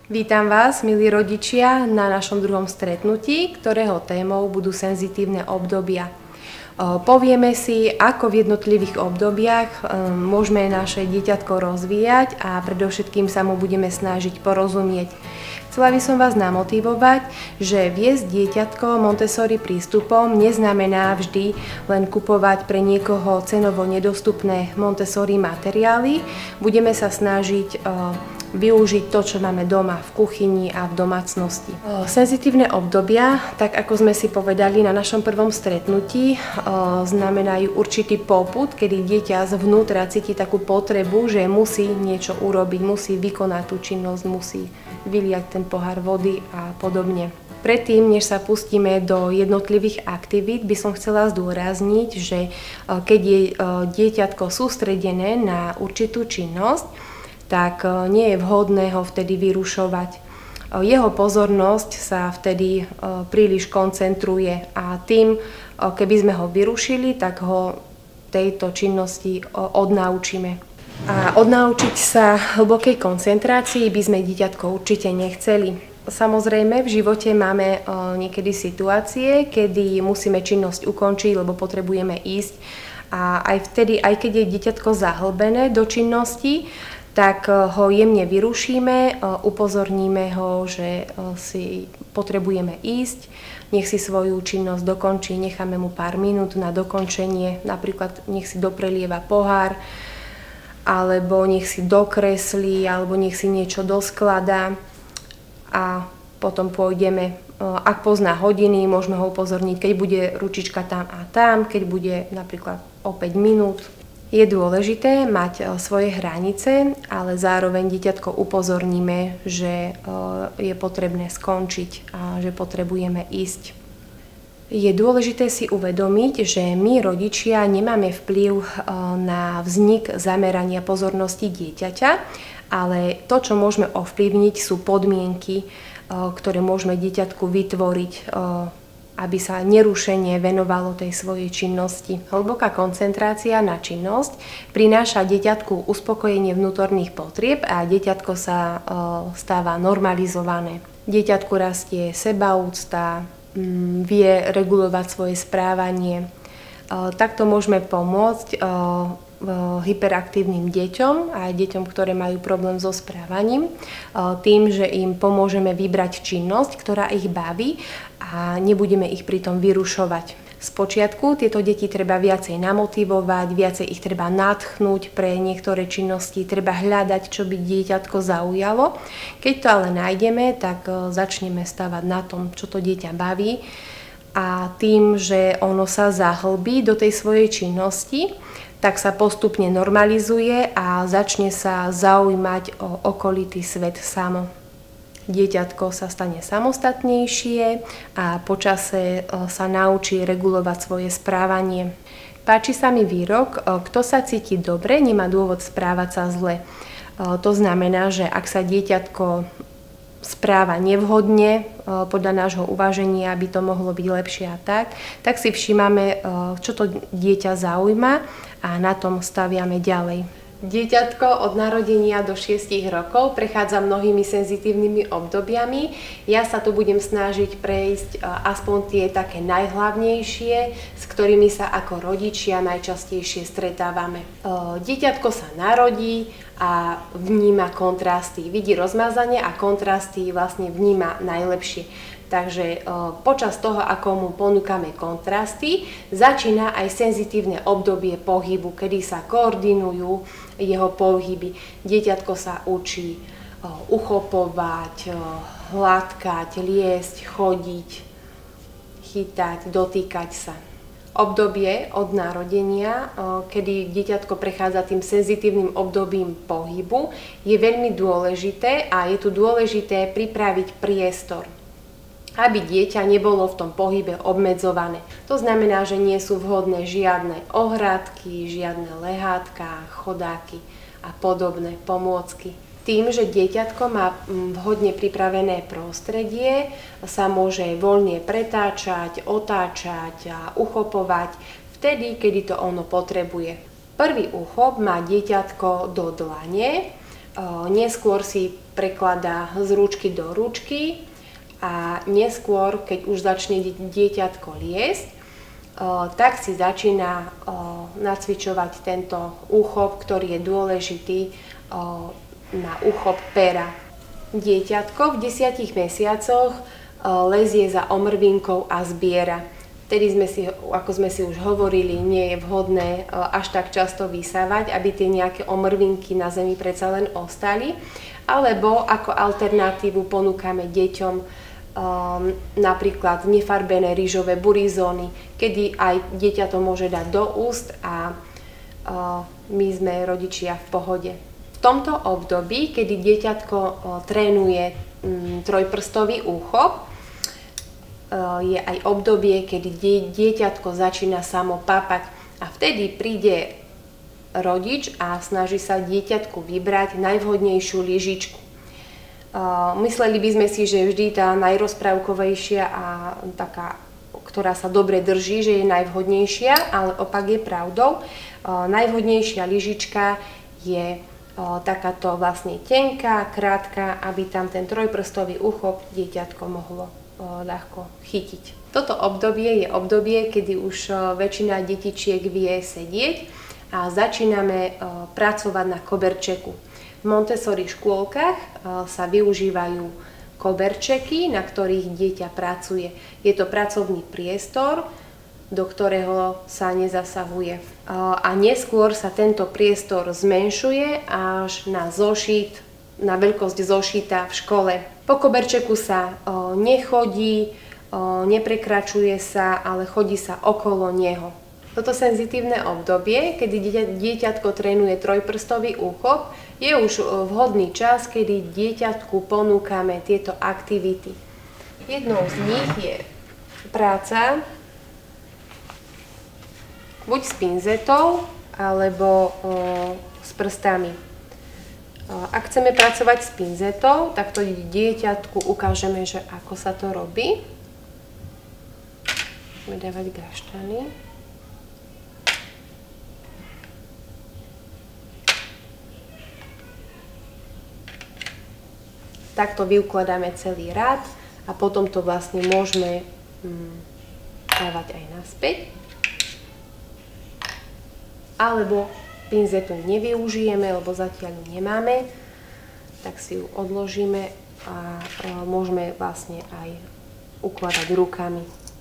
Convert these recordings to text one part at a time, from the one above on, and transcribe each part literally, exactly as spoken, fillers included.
Vítam vás, milí rodičia, na našom druhom stretnutí, ktorého témou budú senzitívne obdobia. Povieme si, ako v jednotlivých obdobiach môžeme naše dieťatko rozvíjať a predovšetkým sa mu budeme snažiť porozumieť. Chcela by som vás namotivovať, že viesť dieťatko Montessori prístupom neznamená vždy len kupovať pre niekoho cenovo nedostupné Montessori materiály. Budeme sa snažiť využiť to, čo máme doma v kuchyni a v domácnosti. Senzitívne obdobia, tak ako sme si povedali na našom prvom stretnutí, znamenajú určitý popud, kedy dieťa zvnútra cíti takú potrebu, že musí niečo urobiť, musí vykonať tú činnosť, musí vyliať ten pohár vody a podobne. Predtým, než sa pustíme do jednotlivých aktivít, by som chcela zdôrazniť, že keď je dieťatko sústredené na určitú činnosť, tak nie je vhodné ho vtedy vyrušovať. Jeho pozornosť sa vtedy príliš koncentruje a tým, keby sme ho vyrušili, tak ho tejto činnosti odnaučíme. A odnaučiť sa hlbokej koncentrácii by sme dieťatko určite nechceli. Samozrejme, v živote máme niekedy situácie, kedy musíme činnosť ukončiť, lebo potrebujeme ísť. A aj vtedy, aj keď je dieťatko zahlbené do činnosti, tak ho jemne vyrušíme, upozorníme ho, že si potrebujeme ísť, nech si svoju činnosť dokončí, necháme mu pár minút na dokončenie, napríklad nech si doprelieva pohár, alebo nech si dokreslí, alebo nech si niečo doskladá a potom pôjdeme. Ak pozná hodiny, môžeme ho upozorniť, keď bude ručička tam a tam, keď bude napríklad o päť minút. Je dôležité mať svoje hranice, ale zároveň dieťatko upozorníme, že je potrebné skončiť a že potrebujeme ísť. Je dôležité si uvedomiť, že my rodičia nemáme vplyv na vznik zamerania pozornosti dieťaťa, ale to, čo môžeme ovplyvniť, sú podmienky, ktoré môžeme dieťatku vytvoriť, aby sa nerušene venovalo tej svojej činnosti. Hlboká koncentrácia na činnosť prináša dieťatku uspokojenie vnútorných potrieb a dieťatko sa stáva normalizované. Dieťatku rastie sebaúcta, vie regulovať svoje správanie. Takto môžeme pomôcť hyperaktívnym deťom a aj deťom, ktoré majú problém so správaním, tým, že im pomôžeme vybrať činnosť, ktorá ich baví a nebudeme ich pritom vyrušovať. Spočiatku tieto deti treba viacej namotivovať, viacej ich treba nadchnúť pre niektoré činnosti, treba hľadať, čo by dieťatko zaujalo. Keď to ale nájdeme, tak začneme stavať na tom, čo to dieťa baví a tým, že ono sa zahlbí do tej svojej činnosti, tak sa postupne normalizuje a začne sa zaujímať o okolitý svet samo. Dieťatko sa stane samostatnejšie a počase sa naučí regulovať svoje správanie. Páči sa mi výrok, kto sa cíti dobre, nemá dôvod správať sa zle. To znamená, že ak sa dieťatko správa nevhodne, podľa nášho uváženia by to mohlo byť lepšie a tak, tak si všímame, čo to dieťa zaujíma a na tom staviame ďalej. Dieťatko od narodenia do šiestich rokov prechádza mnohými senzitívnymi obdobiami. Ja sa tu budem snažiť prejsť aspoň tie také najhlavnejšie, s ktorými sa ako rodičia najčastejšie stretávame. Dieťatko sa narodí a vníma kontrasty. Vidí rozmazanie a kontrasty vlastne vníma najlepšie. Takže počas toho, ako mu ponúkame kontrasty, začína aj senzitívne obdobie pohybu, kedy sa koordinujú jeho pohyby. Dieťatko sa učí uchopovať, hladkať, liesť, chodiť, chytať, dotýkať sa. Obdobie od narodenia, kedy dieťatko prechádza tým senzitívnym obdobím pohybu, je veľmi dôležité a je tu dôležité pripraviť priestor, aby dieťa nebolo v tom pohybe obmedzované. To znamená, že nie sú vhodné žiadne ohradky, žiadne lehátka, chodáky a podobné pomôcky. Tým, že dieťatko má vhodne pripravené prostredie, sa môže voľne pretáčať, otáčať a uchopovať vtedy, kedy to ono potrebuje. Prvý uchop má dieťatko do dlane, neskôr si prekladá z ručky do ručky a neskôr, keď už začne dieťatko liesť, tak si začína nacvičovať tento úchop, ktorý je dôležitý na úchop pera. Dieťatko v desiatich mesiacoch lezie za omrvinkou a zbiera. Vtedy sme si, ako sme si už hovorili, nie je vhodné až tak často vysávať, aby tie nejaké omrvinky na zemi predsa len ostali. Alebo ako alternatívu ponúkame deťom um, napríklad nefarbené rýžové burizóny, kedy aj dieťa to môže dať do úst a uh, my sme rodičia v pohode. V tomto období, kedy dieťatko uh, trénuje um, trojprstový úchop, je aj obdobie, kedy dieťatko začína samo papať a vtedy príde rodič a snaží sa dieťatku vybrať najvhodnejšiu lyžičku. Mysleli by sme si, že vždy tá najrozprávkovejšia a taká, ktorá sa dobre drží, že je najvhodnejšia, ale opak je pravdou. Najvhodnejšia lyžička je takáto vlastne tenká, krátka, aby tam ten trojprstový úchop dieťatko mohlo ľahko chytiť. Toto obdobie je obdobie, kedy už väčšina detičiek vie sedieť a začíname pracovať na koberčeku. V Montessori škôlkach sa využívajú koberčeky, na ktorých dieťa pracuje. Je to pracovný priestor, do ktorého sa nezasahuje. A neskôr sa tento priestor zmenšuje až na zošit, na veľkosť zošita v škole. Po koberčeku sa o, nechodí, o, neprekračuje sa, ale chodí sa okolo neho. Toto senzitívne obdobie, kedy dieťa, dieťatko trénuje trojprstový úchop, je už vhodný čas, kedy dieťatku ponúkame tieto aktivity. Jednou z nich je práca buď s pinzetou, alebo o, s prstami. Ak chceme pracovať s pinzetou, tak to dieťatku ukážeme, že ako sa to robí. Budeme dávať gaštany. Takto vyukladáme celý rád a potom to vlastne môžeme hm, dávať aj naspäť. Alebo pinzetu nevyužijeme, lebo zatiaľ ju nemáme, tak si ju odložíme a môžeme vlastne aj ukladať rukami.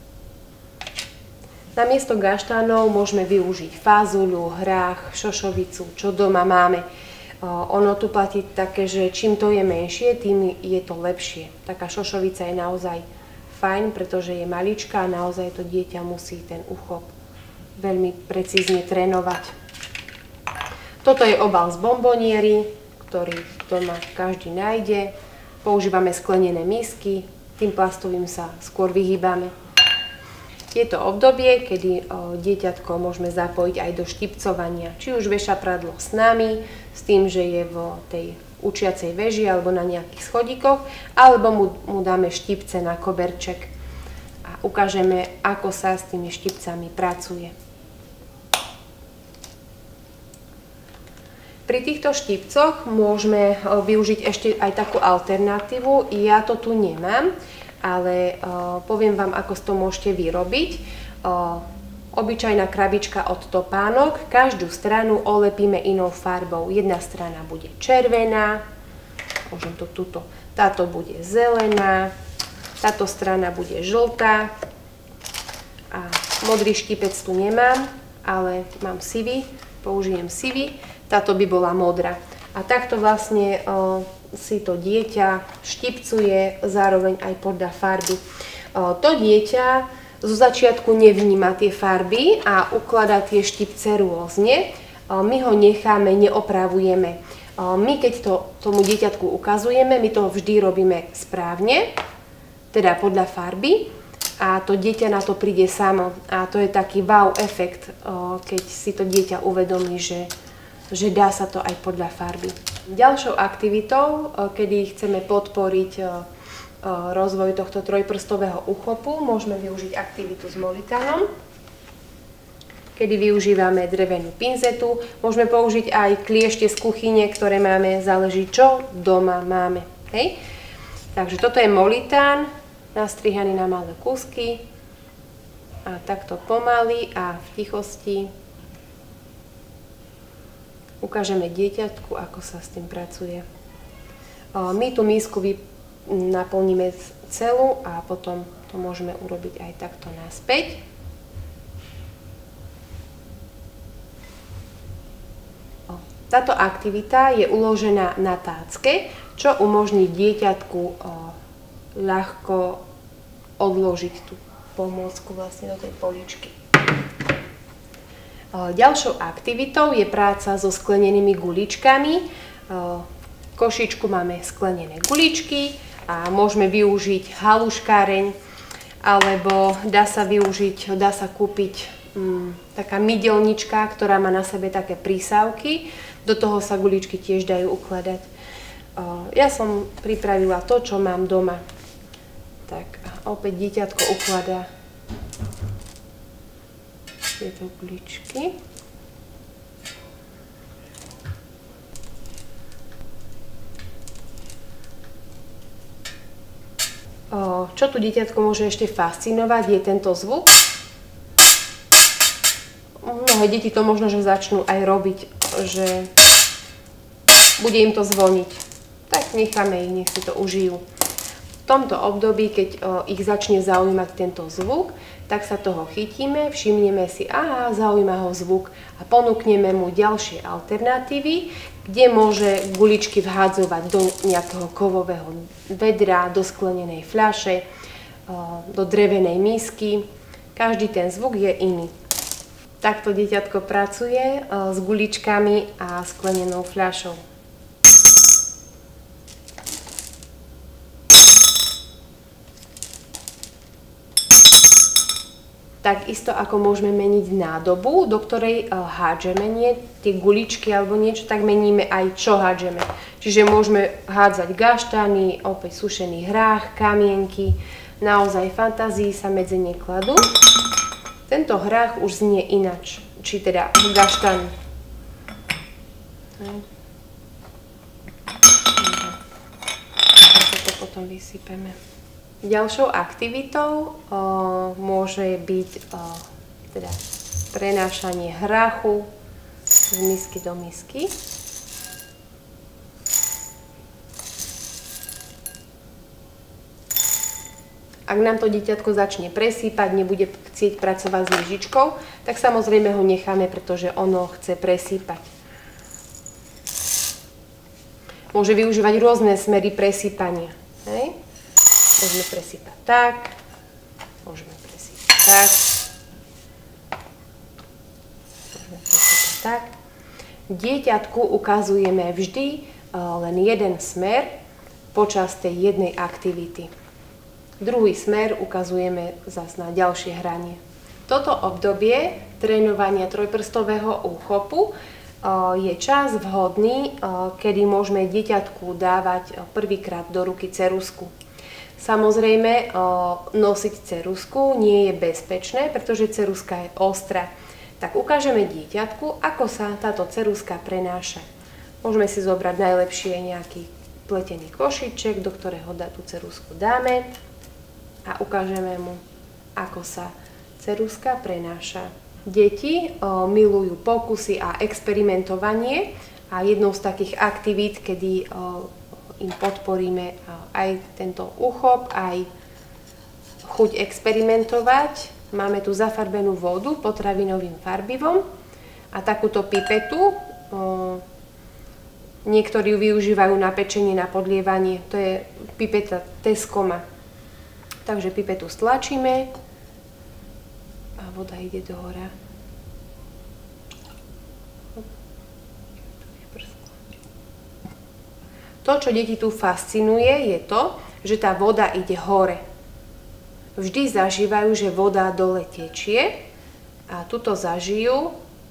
Namiesto gaštánov môžeme využiť fázuľu, hrách, šošovicu, čo doma máme. Ono tu platí také, že čím to je menšie, tým je to lepšie. Taká šošovica je naozaj fajn, pretože je maličká a naozaj to dieťa musí ten úchop veľmi precízne trénovať. Toto je obal z bonboniery, ktorý doma každý nájde. Používame sklenené misky, tým plastovým sa skôr vyhýbame. Je to obdobie, kedy o, dieťatko môžeme zapojiť aj do štipcovania. Či už veša pradlo s nami, s tým, že je v tej učiacej veži alebo na nejakých schodíkoch, alebo mu, mu dáme štipce na koberček a ukážeme, ako sa s tými štipcami pracuje. Pri týchto štipcoch môžeme využiť ešte aj takú alternatívu. Ja to tu nemám, ale poviem vám, ako to môžete vyrobiť. Obyčajná krabička od topánok, každú stranu olepíme inou farbou. Jedna strana bude červená, môžem to tuto, táto bude zelená, táto strana bude žltá a modrý štipec tu nemám, ale mám sivý, použijem sivý. Táto by bola modrá. A takto vlastne o, si to dieťa štipcuje, zároveň aj podľa farby. O, to dieťa zo začiatku nevníma tie farby a ukladá tie štipce rôzne. O, my ho necháme, neopravujeme. O, my keď to tomu dieťatku ukazujeme, my to vždy robíme správne, teda podľa farby. A to dieťa na to príde samo. A to je taký wow efekt, o, keď si to dieťa uvedomí, že že dá sa to aj podľa farby. Ďalšou aktivitou, kedy chceme podporiť rozvoj tohto trojprstového úchopu, môžeme využiť aktivitu s molitánom. kedy využívame drevenú pinzetu. Môžeme použiť aj kliešte z kuchyne, ktoré máme, záleží čo doma máme. Hej? Takže toto je molitán, nastrihaný na malé kúsky. A takto pomaly a v tichosti ukážeme dieťatku, ako sa s tým pracuje. My tú mísku naplníme celú a potom to môžeme urobiť aj takto naspäť. Táto aktivita je uložená na tácke, čo umožní dieťatku ľahko odložiť tú pomôcku vlastne do tej poličky. Ďalšou aktivitou je práca so sklenenými guličkami. V košičku máme sklenené guličky a môžeme využiť haluškáreň, alebo dá sa využiť, dá sa kúpiť um, taká mydelnička, ktorá má na sebe také prísavky. Do toho sa guličky tiež dajú ukladať. Ja som pripravila to, čo mám doma. Tak opäť dieťatko ukladá tieto guličky. Čo tu dieťatko môže ešte fascinovať, je tento zvuk. Mnohé deti to možno, že začnú aj robiť, že bude im to zvoniť. Tak necháme ich, nech si to užijú. V tomto období, keď o, ich začne zaujímať tento zvuk, tak sa toho chytíme, všimneme si, aha, zaujíma ho zvuk a ponúkneme mu ďalšie alternatívy, kde môže guličky vhádzovať do nejakého kovového vedra, do sklenenej fľaše, o, do drevenej misky. Každý ten zvuk je iný. Takto dieťatko pracuje o, s guličkami a sklenenou fľašou. Takisto ako môžeme meniť nádobu, do ktorej hádžeme nie, tie guličky alebo niečo, tak meníme aj čo hádžeme. Čiže môžeme hádzať gaštany, opäť sušený hrách, kamienky. Naozaj fantázii sa medze nekladú. Tento hrách už znie inač, či teda gaštany. To potom vysypeme. Ďalšou aktivitou o, môže byť o, teda prenášanie hrachu z misky do misky. Ak nám to dieťatko začne presýpať, nebude chcieť pracovať s lyžičkou, tak samozrejme ho necháme, pretože ono chce presýpať. Môže využívať rôzne smery presýpania. Hej? Môžeme presýpať tak, môžeme presýpať tak, môžeme presýpať tak. Dieťatku ukazujeme vždy len jeden smer počas tej jednej aktivity. Druhý smer ukazujeme zase na ďalšie hranie. Toto obdobie trénovania trojprstového úchopu je čas vhodný, kedy môžeme dieťatku dávať prvýkrát do ruky ceruzku. Samozrejme, nosiť ceruzku nie je bezpečné, pretože ceruzka je ostrá. Tak ukážeme dieťatku, ako sa táto ceruzka prenáša. Môžeme si zobrať najlepšie nejaký pletený košíček, do ktorého tú ceruzku dáme a ukážeme mu, ako sa ceruzka prenáša. Deti o, milujú pokusy a experimentovanie a jednou z takých aktivít, kedy o, im podporíme aj tento úchop, aj chuť experimentovať. Máme tu zafarbenú vodu potravinovým farbivom a takúto pipetu. Niektorí ju využívajú na pečenie, na podlievanie. To je pipeta Tescoma. Takže pipetu stlačíme a voda ide do hora. To, čo deti tu fascinuje, je to, že tá voda ide hore. Vždy zažívajú, že voda dole tečie a tuto zažijú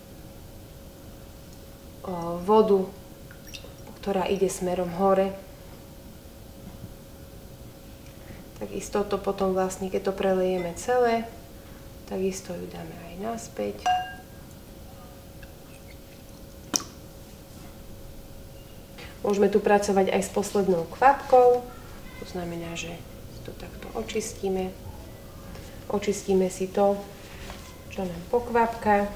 vodu, ktorá ide smerom hore. Takisto to potom vlastne, keď to prelejeme celé, takisto ju dáme aj naspäť. Môžeme tu pracovať aj s poslednou kvapkou, to znamená, že to takto očistíme. Očistíme si to, čo nám pokvapká.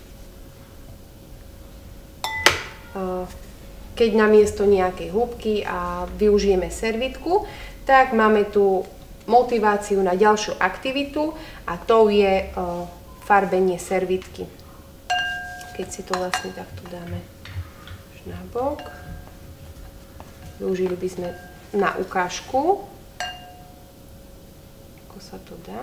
Keď namiesto nejakej húbky a využijeme servitku, tak máme tu motiváciu na ďalšiu aktivitu a to je farbenie servitky. Keď si to vlastne takto dáme na bok. Využili by sme na ukážku, ako sa to dá.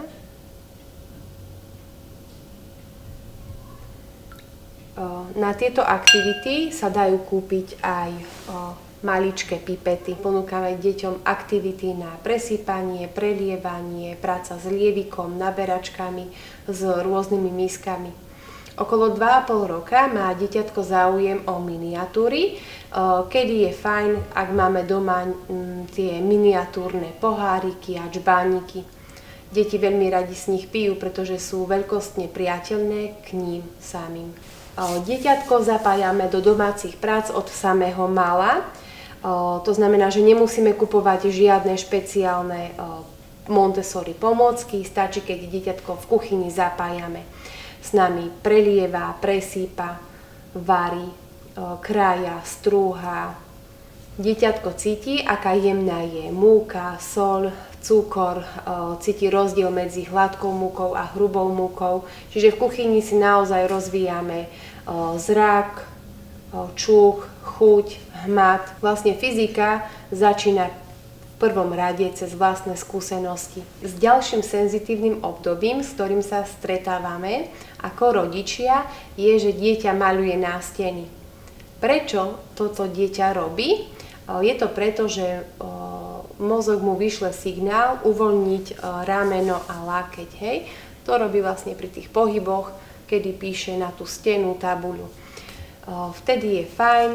Na tieto aktivity sa dajú kúpiť aj maličké pipety. Ponúkame deťom aktivity na presýpanie, prelievanie, práca s lievikom, naberačkami, s rôznymi miskami. Okolo dva a pol roka má dieťatko záujem o miniatúry, kedy je fajn, ak máme doma tie miniatúrne poháriky a čbániky. Deti veľmi radi z nich pijú, pretože sú veľkostne priateľné k ním samým. Dieťatko zapájame do domácich prác od samého mala. To znamená, že nemusíme kupovať žiadne špeciálne Montessori pomôcky, stačí, keď dieťatko v kuchyni zapájame. S nami prelieva, presýpa, varí, krája, strúha. Dieťatko cíti, aká jemná je múka, soľ, cukor, cíti rozdiel medzi hladkou múkou a hrubou múkou. Čiže v kuchyni si naozaj rozvíjame zrak, čuch, chuť, hmat. Vlastne fyzika začína v prvom rade cez vlastné skúsenosti. S ďalším senzitívnym obdobím, s ktorým sa stretávame ako rodičia, je, že dieťa maľuje násteny. Prečo toto dieťa robí? Je to preto, že mozog mu vyšle signál uvoľniť rameno a lákeť. Hej? To robí vlastne pri tých pohyboch, kedy píše na tú stenu, tabuľu. Vtedy je fajn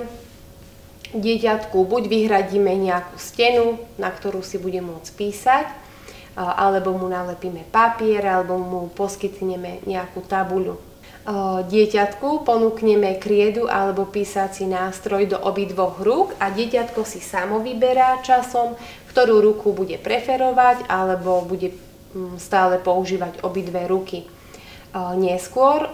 dieťatku buď vyhradíme nejakú stenu, na ktorú si bude môcť písať, alebo mu nalepíme papier, alebo mu poskytneme nejakú tabuľu. Dieťatku ponúkneme kriedu alebo písací nástroj do obidvoch rúk a dieťatko si samo vyberá časom, ktorú ruku bude preferovať alebo bude stále používať obidve ruky. Neskôr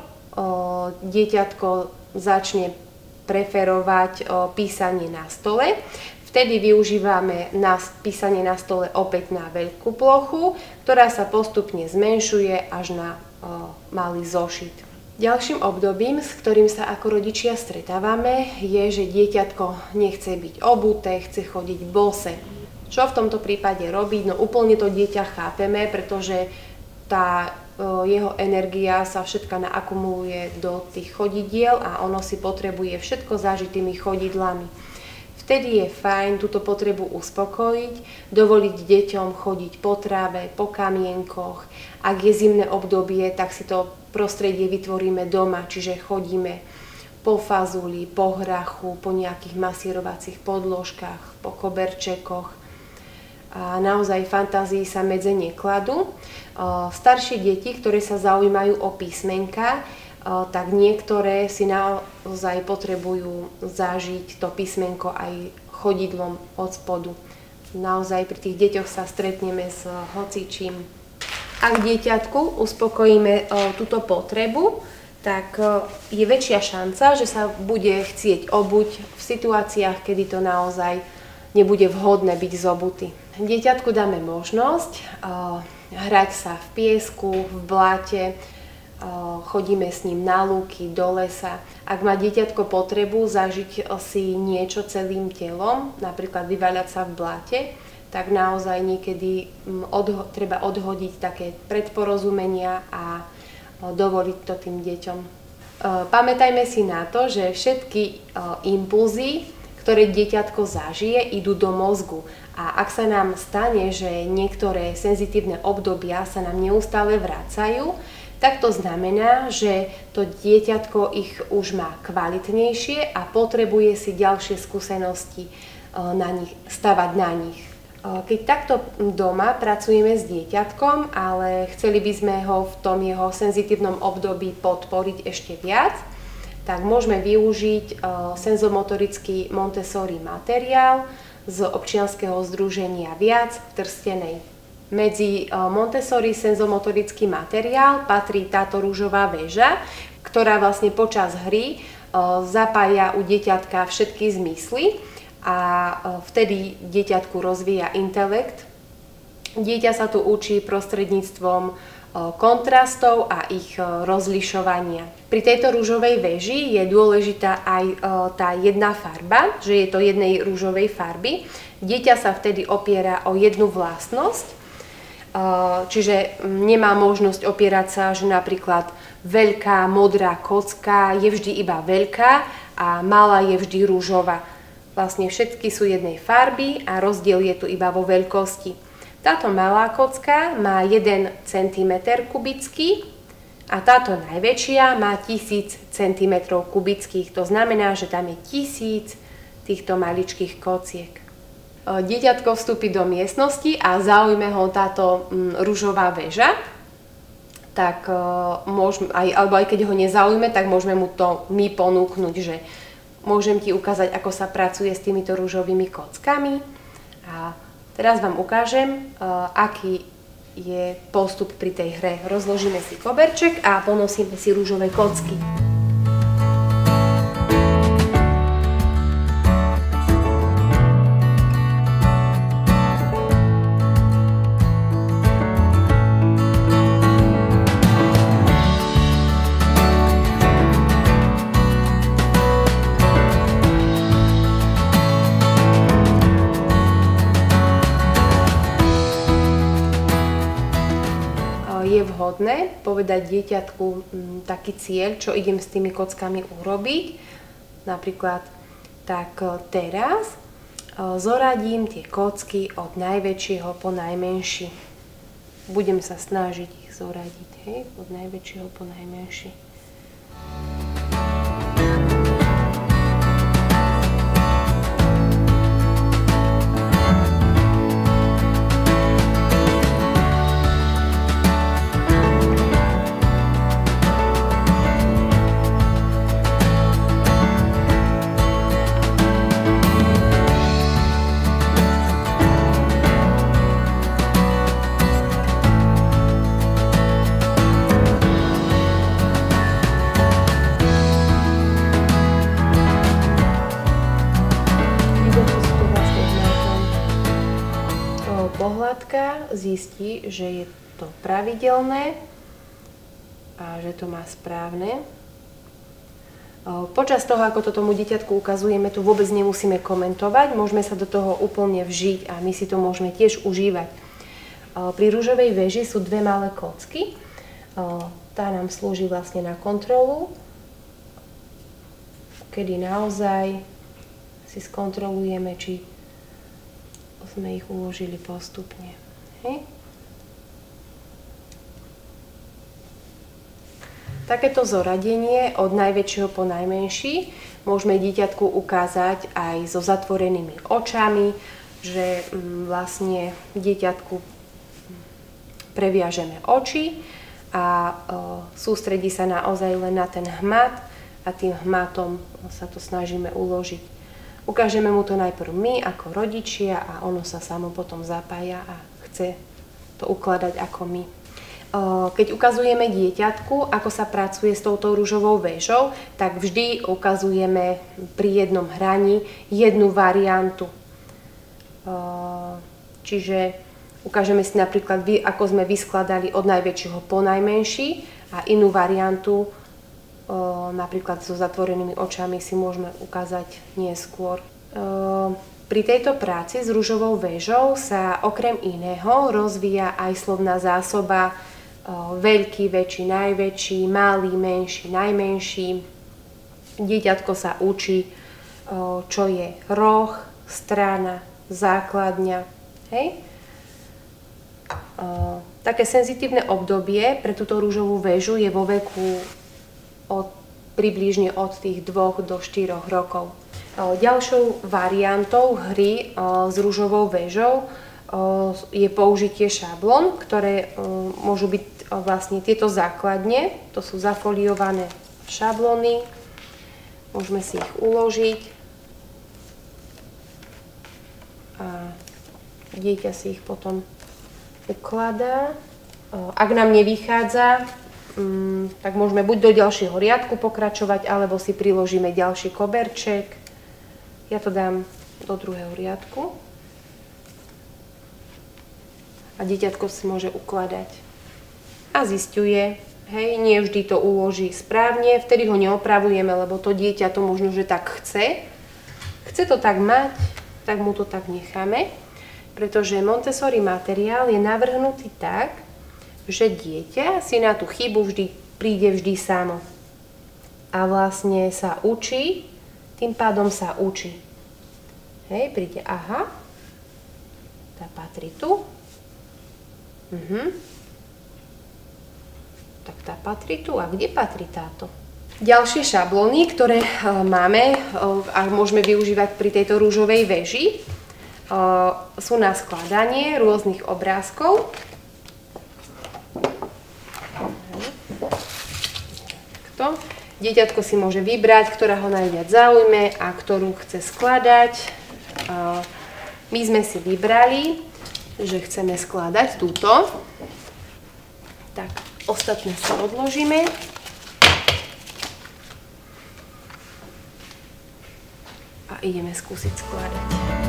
dieťatko začne preferovať písanie na stole. Vtedy využívame na písanie na stole opäť na veľkú plochu, ktorá sa postupne zmenšuje až na malý zošit. Ďalším obdobím, s ktorým sa ako rodičia stretávame, je, že dieťatko nechce byť obuté, chce chodiť bose. Čo v tomto prípade robiť? No úplne to dieťa chápeme, pretože tá jeho energia sa všetka naakumuluje do tých chodidiel a ono si potrebuje všetko zažiť tými chodidlami. Vtedy je fajn túto potrebu uspokojiť, dovoliť deťom chodiť po tráve, po kamienkoch. Ak je zimné obdobie, tak si to prostredie vytvoríme doma, čiže chodíme po fazuli, po hrachu, po nejakých masírovacích podložkách, po koberčekoch. A naozaj fantázii sa medze nekladú. Staršie deti, ktoré sa zaujímajú o písmenka, tak niektoré si naozaj potrebujú zažiť to písmenko aj chodidlom od spodu. Naozaj pri tých deťoch sa stretneme s hocičím. Ak dieťatku uspokojíme túto potrebu, tak je väčšia šanca, že sa bude chcieť obuť v situáciách, kedy to naozaj nebude vhodné byť zobutý. Dieťatku dáme možnosť uh, hrať sa v piesku, v bláte, uh, chodíme s ním na lúky, do lesa. Ak má dieťatko potrebu zažiť si niečo celým telom, napríklad vyvaľať sa v bláte, tak naozaj niekedy um, odho- treba odhodiť také predporozumenia a uh, dovoliť to tým deťom. Uh, pamätajme si na to, že všetky uh, impulzy, ktoré dieťatko zažije, idú do mozgu. A ak sa nám stane, že niektoré senzitívne obdobia sa nám neustále vracajú, tak to znamená, že to dieťatko ich už má kvalitnejšie a potrebuje si ďalšie skúsenosti na nich, stavať na nich. Keď takto doma pracujeme s dieťatkom, ale chceli by sme ho v tom jeho senzitívnom období podporiť ešte viac, tak môžeme využiť senzomotorický Montessori materiál z občianskeho združenia Viac v Trstenej. Medzi Montessori senzomotorický materiál patrí táto ružová väža, ktorá vlastne počas hry zapája u dieťatka všetky zmysly a vtedy dieťatku rozvíja intelekt. Dieťa sa tu učí prostredníctvom kontrastov a ich rozlišovania. Pri tejto ružovej väži je dôležitá aj tá jedna farba, že je to jednej ružovej farby. Dieťa sa vtedy opiera o jednu vlastnosť, čiže nemá možnosť opierať sa, že napríklad veľká modrá kocka je vždy iba veľká a malá je vždy ružová. Vlastne všetky sú jednej farby a rozdiel je tu iba vo veľkosti. Táto malá kocka má jeden centimeter kubický a táto najväčšia má tisíc centimetrov kubických. To znamená, že tam je tisíc týchto maličkých kociek. Dieťatko vstúpi do miestnosti a zaujme ho táto ružová väža, tak môžeme, aj, alebo aj keď ho nezaujme, tak môžeme mu to my ponúknuť, že môžem ti ukázať, ako sa pracuje s týmito ružovými kockami. A teraz vám ukážem, aký je postup pri tej hre. Rozložíme si koberček a ponosíme si ružové kocky. Je vhodné povedať dieťatku taký cieľ, čo idem s tými kockami urobiť. Napríklad, tak teraz zoradím tie kocky od najväčšieho po najmenší. Budem sa snažiť ich zoradiť, hej, od najväčšieho po najmenší. Pohľadka zistí, že je to pravidelné a že to má správne. Počas toho, ako to tomu dieťatku ukazujeme, tu vôbec nemusíme komentovať, môžeme sa do toho úplne vžiť a my si to môžeme tiež užívať. Pri ružovej väži sú dve malé kocky. Tá nám slúži vlastne na kontrolu, kedy naozaj si skontrolujeme, či sme ich uložili postupne. Hej. Takéto zoradenie od najväčšieho po najmenší môžeme dieťatku ukázať aj so zatvorenými očami, že vlastne dieťatku previažeme oči a sústredí sa naozaj len na ten hmat a tým hmatom sa to snažíme uložiť. Ukážeme mu to najprv my ako rodičia a ono sa samo potom zapája a chce to ukladať ako my. Keď ukazujeme dieťatku, ako sa pracuje s touto ružovou väžou, tak vždy ukazujeme pri jednom hraní jednu variantu. Čiže ukážeme si napríklad, ako sme vyskladali od najväčšieho po najmenší a inú variantu napríklad so zatvorenými očami si môžeme ukázať neskôr. Pri tejto práci s ružovou väžou sa okrem iného rozvíja aj slovná zásoba veľký, väčší, najväčší, malý, menší, najmenší. Dieťatko sa učí, čo je roh, strana, základňa. Hej? Také senzitívne obdobie pre túto ružovú väžu je vo veku od, približne od tých dvoch do štyroch rokov. Ďalšou variantou hry s ružovou väžou je použitie šablón, ktoré môžu byť vlastne tieto základne, to sú zafoliované šablóny, Môžeme si ich uložiť a dieťa si ich potom ukladá. Ak nám nevychádza, tak môžeme buď do ďalšieho riadku pokračovať, alebo si priložíme ďalší koberček. Ja to dám do druhého riadku. A dieťatko si môže ukladať. A zisťuje, hej, nie vždy to uloží správne, vtedy ho neopravujeme, lebo to dieťa to možno, že tak chce. Chce to tak mať, tak mu to tak necháme. Pretože Montessori materiál je navrhnutý tak, že dieťa si na tú chybu vždy príde vždy samo. A vlastne sa učí, tým pádom sa učí. Hej, príde, aha, tá patrí tu. Uh-huh. Tak tá patrí tu. A kde patrí táto? Ďalšie šablóny, ktoré uh, máme uh, a môžeme využívať pri tejto rúžovej veži, uh, sú na skladanie rôznych obrázkov. Takto. Dieťatko si môže vybrať, ktorá ho najviac zaujme a ktorú chce skladať. Uh, my sme si vybrali, že chceme skladať túto. Tak, ostatné si odložíme. A ideme skúsiť skladať.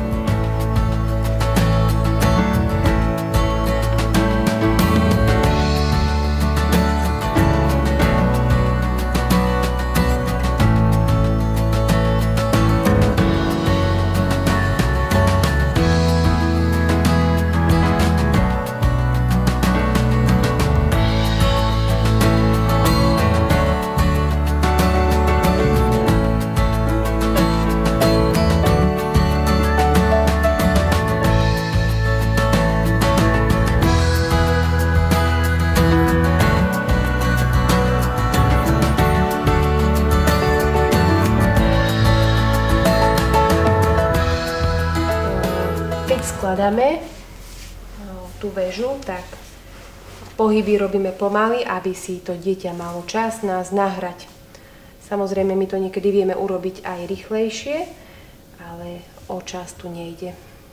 Skladáme tú väžu, tak pohyby robíme pomaly, aby si to dieťa malo čas nás nahrať. Samozrejme, my to niekedy vieme urobiť aj rýchlejšie, ale o čas tu nejde.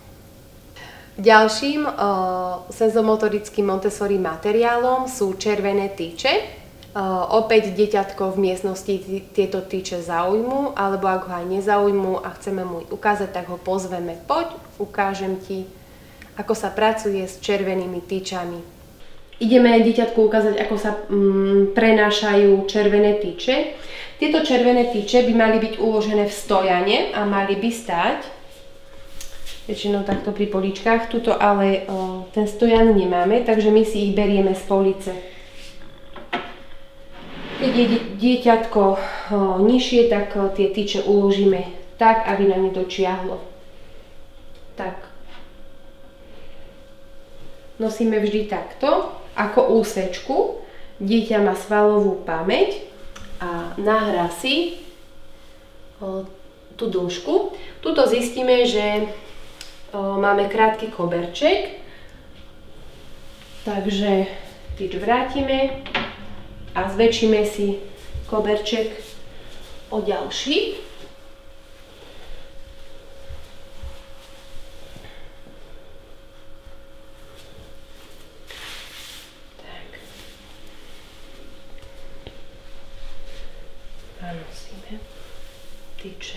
Ďalším o, senzomotorickým Montessori materiálom sú červené tyče. O, opäť dieťatko v miestnosti tieto tyče zaujmú, alebo ak ho aj nezaujmú a chceme mu ukázať, tak ho pozveme. Poď, ukážem ti, ako sa pracuje s červenými tyčami. Ideme dieťatku ukázať, ako sa mm, prenášajú červené tyče. Tieto červené tyče by mali byť uložené v stojane a mali by stáť väčšinou takto pri poličkách. Tuto ale o, ten stojan nemáme, takže my si ich berieme z police. Keď je dieťatko o, nižšie, tak o, tie tyče uložíme tak, aby na ne dočiahlo. Tak. Nosíme vždy takto, ako úsečku. Dieťa má svalovú pamäť a nahrá si o, tú dĺžku. Tuto zistíme, že o, máme krátky koberček, takže tyč vrátime a zväčšíme si koberček o ďalší. Tak. A nosíme tyče.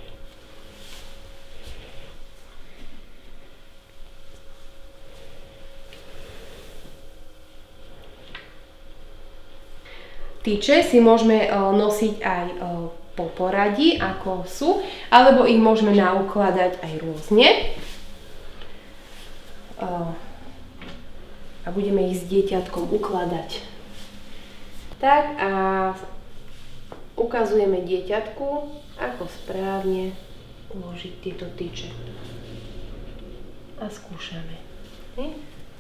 Tyče si môžeme nosiť aj po poradí, ako sú, alebo ich môžeme naukladať aj rôzne. A budeme ich s dieťatkom ukladať. Tak a ukazujeme dieťatku, ako správne uložiť tieto tyče. A skúšame. Hm?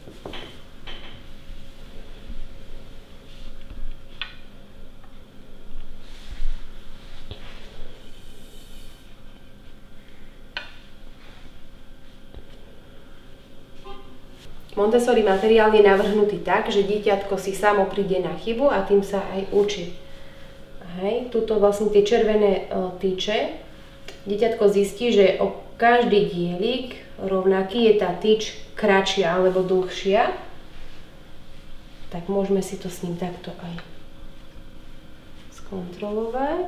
Montessori materiál je navrhnutý tak, že dieťatko si samo príde na chybu a tým sa aj učí. Hej, tuto vlastne tie červené tyče, dieťatko zistí, že o každý dielik rovnaký je tá tyč kratšia alebo dlhšia, tak môžeme si to s ním takto aj skontrolovať.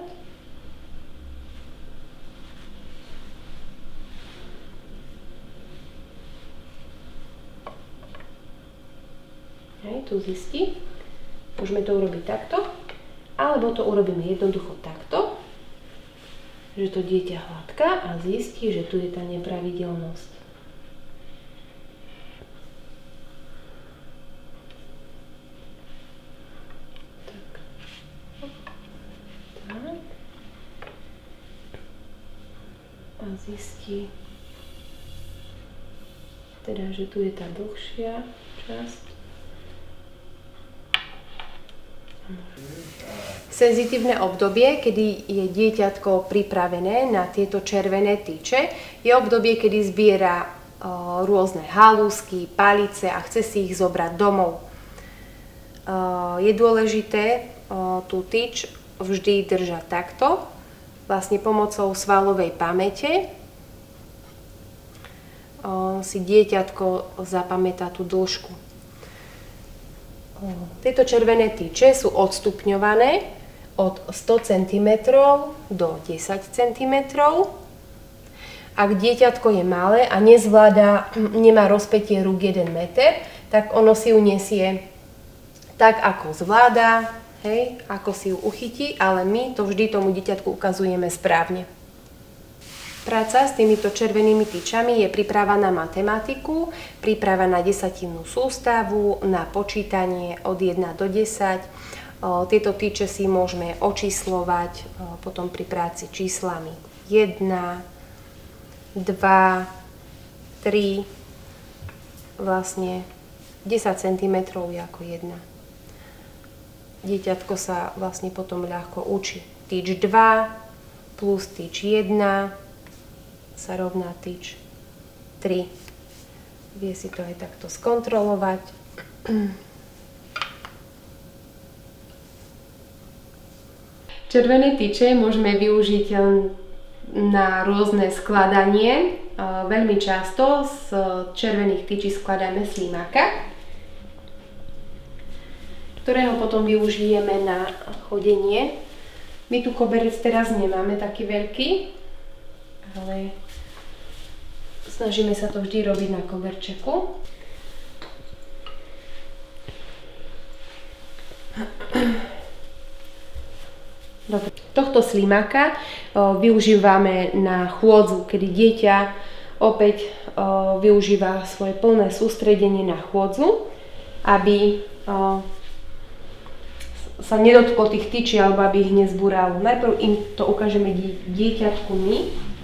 Hej, tu zistí. Môžeme to urobiť takto, alebo to urobíme jednoducho takto, že to dieťa hladká a zistí, že tu je tá nepravidelnosť. Tak. Tak. A zistí, teda, že tu je tá dlhšia časť. Senzitívne obdobie, kedy je dieťatko pripravené na tieto červené tyče, je obdobie, kedy zbiera o, rôzne halúsky, palice a chce si ich zobrať domov. O, je dôležité o, tú tyč vždy držať takto, vlastne pomocou svalovej pamäte. O, si dieťatko zapamätá tú dĺžku. Tieto červené tyče sú odstupňované od sto centimetrov do desať centimetrov. Ak dieťatko je malé a nezvláda, nemá rozpätie rúk jeden meter, tak ono si ju nesie tak, ako zvláda, hej, ako si ju uchytí, ale my to vždy tomu dieťatku ukazujeme správne. Práca s týmito červenými tyčami je príprava na matematiku, príprava na desatinnú sústavu, na počítanie od jeden do desať. Tieto tyče si môžeme očíslovať potom pri práci číslami jeden, dva, tri, vlastne desať centimetrov je ako jedna. Dieťatko sa vlastne potom ľahko učí. Tyč dva plus tyč jeden sa rovná tyč tri. Vie si to aj takto skontrolovať. Červené tyče môžeme využiť na rôzne skladanie. Veľmi často z červených tyčí skladáme slimáka, ktorého potom využijeme na chodenie. My tu koberec teraz nemáme taký veľký, ale snažíme sa to vždy robiť na koberčeku. Dobre. Tohto slimáka o, využívame na chôdzu, kedy dieťa opäť o, využíva svoje plné sústredenie na chôdzu, aby o, sa nedotklo tých tyčí alebo aby ich nezbúralo. Najprv im to ukážeme dieťatku my.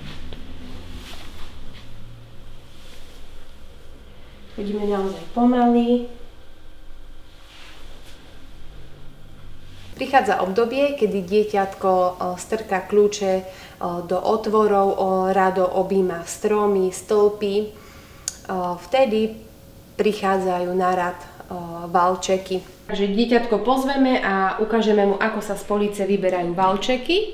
Chodíme naozaj pomaly. Prichádza obdobie, kedy dieťatko strká kľúče do otvorov, rado objíma stromy, stĺpy. Vtedy prichádzajú na rad valčeky. Takže dieťatko pozveme a ukážeme mu, ako sa z police vyberajú valčeky.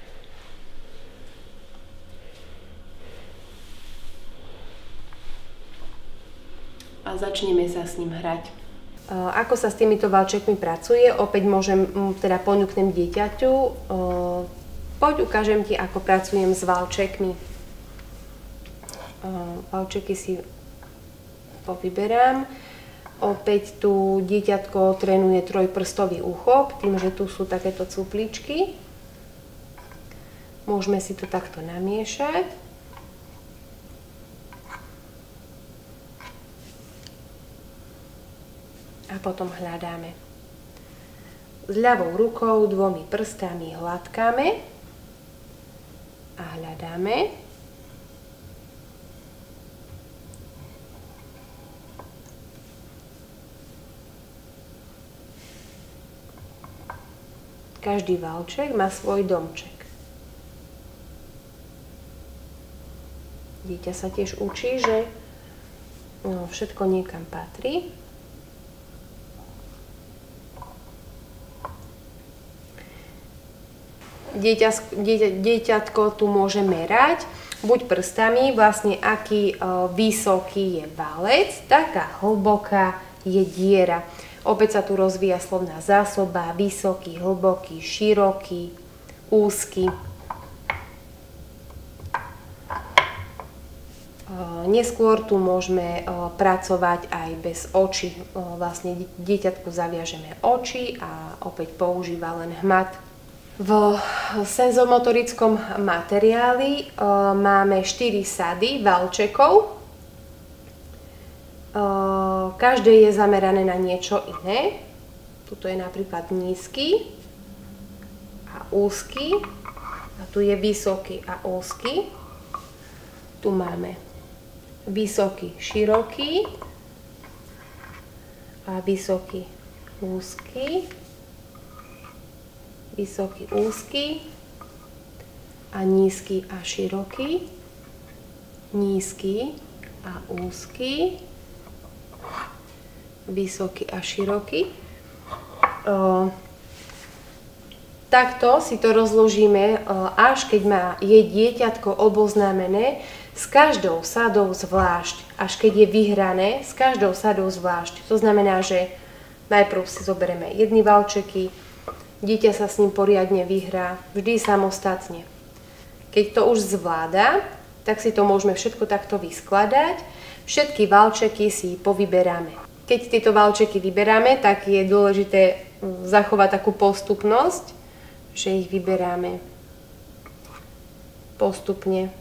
A začneme sa s ním hrať. Ako sa s týmito valčekmi pracuje, opäť môžem, teda ponúknem dieťaťu, poď ukážem ti, ako pracujem s valčekmi. Valčeky si povyberám. Opäť tu dieťatko trénuje trojprstový úchop, tým, že tu sú takéto cupličky. Môžeme si to takto namiešať. A potom hľadáme. S ľavou rukou, dvomi prstami hladkáme a hľadáme. Každý valček má svoj domček. Dieťa sa tiež učí, že no, všetko niekam patrí. Dieťa, dieťa, dieťatko tu môže merať buď prstami, vlastne aký uh, vysoký je valec, taká hlboká je diera. Opäť sa tu rozvíja slovná zásoba, vysoký, hlboký, široký, úzky. Neskôr tu môžeme pracovať aj bez očí. Vlastne dieťatku zaviažeme oči a opäť používa len hmat. V senzomotorickom materiáli máme štyri sady valčekov. Každé je zamerané na niečo iné. Tuto je napríklad nízky a úzky. A tu je vysoký a úzky. Tu máme vysoký, široký a vysoký, úzky. Vysoký, úzky a nízky a široký, nízky a úzky, vysoký a široký. O, takto si to rozložíme, o, až keď má je dieťatko oboznámené s každou sadou zvlášť, až keď je vyhrané s každou sadou zvlášť. To znamená, že najprv si zoberieme jedny valčeky, dieťa sa s ním poriadne vyhrá, vždy samostatne. Keď to už zvláda, tak si to môžeme všetko takto vyskladať. Všetky valčeky si povyberáme. Keď tieto valčeky vyberáme, tak je dôležité zachovať takú postupnosť, že ich vyberáme postupne.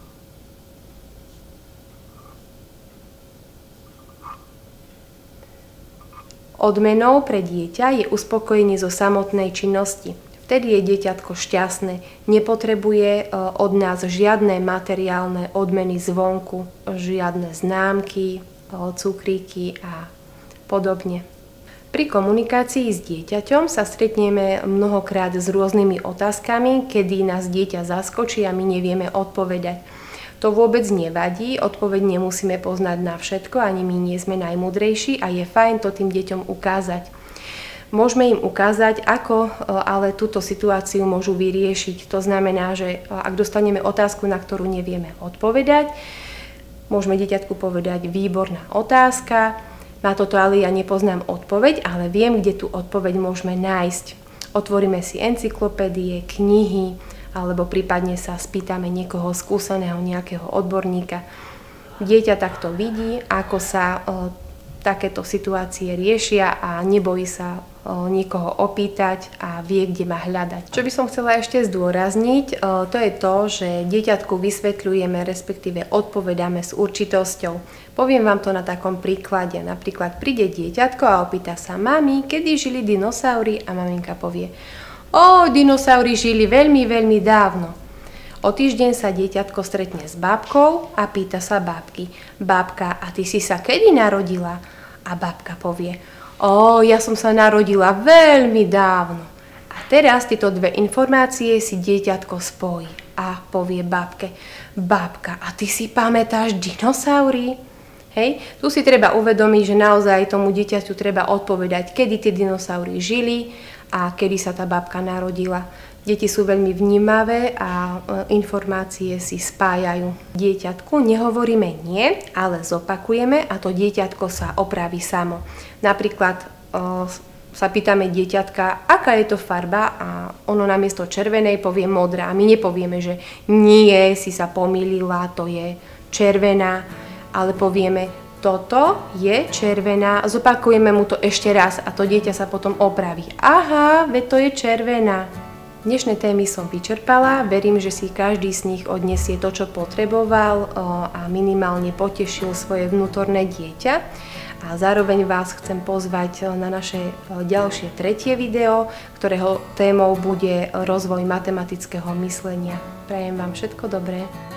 Odmenou pre dieťa je uspokojenie zo samotnej činnosti. Vtedy je dieťatko šťastné, nepotrebuje od nás žiadne materiálne odmeny zvonku, žiadne známky, cukríky a podobne. Pri komunikácii s dieťaťom sa stretneme mnohokrát s rôznymi otázkami, kedy nás dieťa zaskočí a my nevieme odpovedať. To vôbec nevadí, odpoveď nemusíme poznať na všetko, ani my nie sme najmúdrejší a je fajn to tým deťom ukázať. Môžeme im ukázať, ako ale túto situáciu môžu vyriešiť. To znamená, že ak dostaneme otázku, na ktorú nevieme odpovedať, môžeme dieťatku povedať: výborná otázka, na toto ale ja nepoznám odpoveď, ale viem, kde tú odpoveď môžeme nájsť. Otvoríme si encyklopédie, knihy, alebo prípadne sa spýtame niekoho skúseného, nejakého odborníka. Dieťa takto vidí, ako sa e, takéto situácie riešia a nebojí sa e, niekoho opýtať a vie, kde má hľadať. Čo by som chcela ešte zdôrazniť, e, to je to, že dieťatku vysvetľujeme, respektíve odpovedáme s určitosťou. Poviem vám to na takom príklade. Napríklad príde dieťatko a opýta sa: mami, kedy žili dinosaury? A maminka povie: Ó, dinosaury žili veľmi, veľmi dávno. O týždeň sa dieťatko stretne s bábkou a pýta sa bábky: bábka, a ty si sa kedy narodila? A bábka povie: Ó, ja som sa narodila veľmi dávno. A teraz tieto dve informácie si dieťatko spojí a povie bábke: bábka, a ty si pamätáš dinosaury? Hej, tu si treba uvedomiť, že naozaj tomu dieťaťu treba odpovedať, kedy tie dinosaury žili a kedy sa tá babka narodila. Deti sú veľmi vnímavé a informácie si spájajú. Dieťatku nehovoríme nie, ale zopakujeme a to dieťatko sa opraví samo. Napríklad o, sa pýtame dieťatka, aká je to farba, a ono namiesto červenej povie modrá. My nepovieme, že nie, si sa pomýlila, to je červená, ale povieme: toto je červená, zopakujeme mu to ešte raz a to dieťa sa potom opraví. Aha, veď to je červená. Dnešné témy som vyčerpala, verím, že si každý z nich odniesie to, čo potreboval a minimálne potešil svoje vnútorné dieťa. A zároveň vás chcem pozvať na naše ďalšie tretie video, ktorého témou bude rozvoj matematického myslenia. Prajem vám všetko dobré.